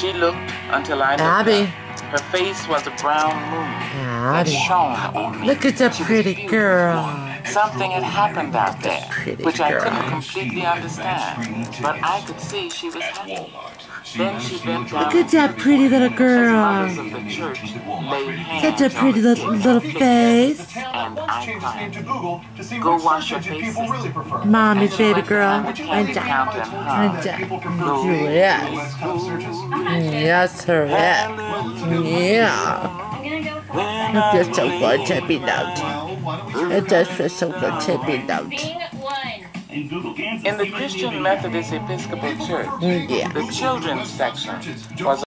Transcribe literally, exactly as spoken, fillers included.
She looked until I looked Abby. up. Her face was a brown moon that Abby. shone on me. Look at that pretty girl. Something had happened out there, Pretty which I girl. couldn't completely understand, but I could see she was happy. Then she bent down. Look at that pretty little As girl. mothers of the church laid hands Such a on pretty the little, little face. and I cried. Go wash your face, sister. Mommy's baby girl. And the candy And counter and And hung. Yes. Yes, her yes. Yeah. It feels so good to be loved. It does feel so good to be loved. In the Christian Methodist Episcopal Church, Yeah. the children's section was